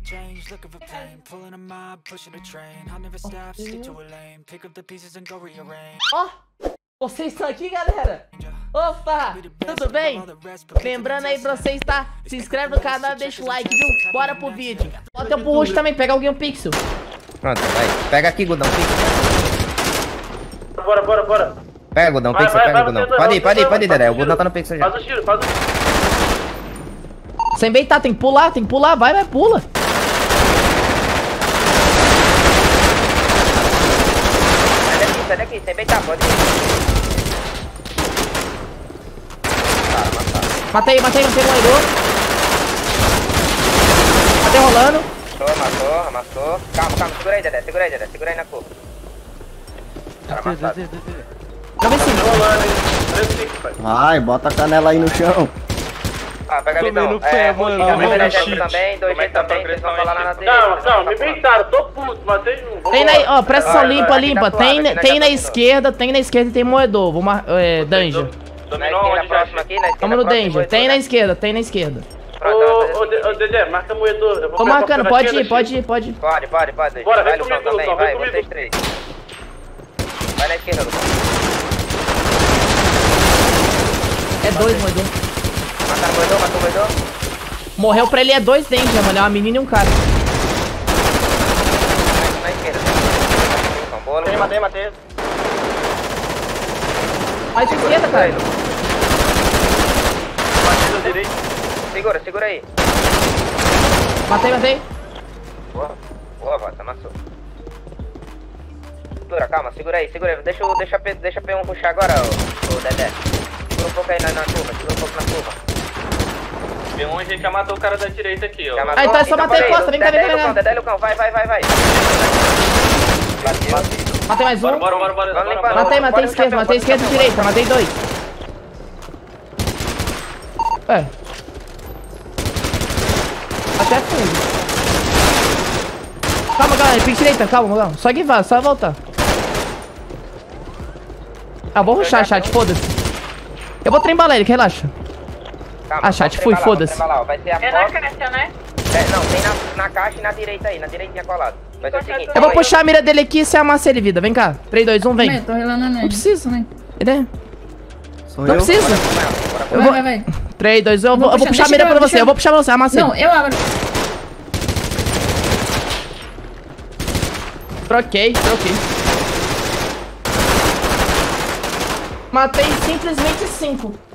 Ó, vocês estão aqui, galera? Opa, tudo bem? Lembrando aí pra você estar, se inscreve no canal e deixa o like, viu? Bora pro vídeo. Bota pro roxo também, pega alguém um pixel. Pronto, vai. Pega aqui, Gudão, pixel. Bora. Pega, Gudão, pixel, pega, Gudão. Pode ir, Dedé. O Gudão tá no pixel já. Faz o tiro, faz o tiro. Sem beitar, tem que pular, vai, pula. Sai daqui, sem beitar, pode ir. Matei o moedor. Tá derrolando. Amassou. Calma, segura aí, Dedé, segura aí na cor. Pra ver se Rolando, hein? Vai, bota a canela aí no chão. Ah, pega Tomei Vidão. no pé, mano. Também, Tomei no também, shit. 2G também, vocês vão falar lá na direita. Calma, me inventaram, tô puto, matei um. tem na, ó, presta atenção, limpa. aqui tá suave, aqui Tem tá na tudo. esquerda e tem moedor. Vou Danger. Dominou Na onde já? próxima aqui, na esquerda. Vamos no próxima, Danger. Tem na esquerda. Ô, Dedé, marca moedor. Eu vou Tô ficar marcando, pra pode esquerda, ir. Pode. Bora, Vai, vem Lucão, comigo, também, Lucão, vai, vem comigo. vocês três. Vai na esquerda, Lucão. É 2 moedor. Matou o moedor. Morreu pra ele, é 2 Danger, mano. É uma menina e um cara. Na esquerda. Lucão, boa, Lucão. Matei. Mais esquerda, cara. Matei no direito. Segura aí. Matei. Boa, Vota, amassou. Calma, segura aí. Deixa a P1 puxar agora, ô Dedé. Segura um pouco aí na curva, P1 a gente já matou o cara da direita aqui, ó. Já matou? Ah, então é só matar em costa, vem cá. Dedé, Lucão, vai. Matei mais um. Bora. Vamos limpar. Matei esquerda e direita. Matei 2. Até fundo. Calma, galera. Pique direita. Calma. Só que vai, só voltar. Ah, vou rushar, chat. Foda-se. Eu vou trembalar ele, relaxa. Calma, chat, vamos fui, foda-se. Vai ser a É na foto. caixa, né? Não, tem na caixa e na direita aí, na direitinha colado. Vai ser o seguinte. Eu vou puxar a mira dele aqui e você amassa ele, vida. Vem cá. 3, 2, 1, vem. Tô relando nele. Não precisa. Ele é... Sou Não eu. precisa. Eu vou... Vai. 3, 2, 1, eu vou puxar a deixa mira eu- pra deixa você. eu- Eu vou puxar pra você, amassa ele. Não, eu abro. Troquei. Matei simplesmente 5.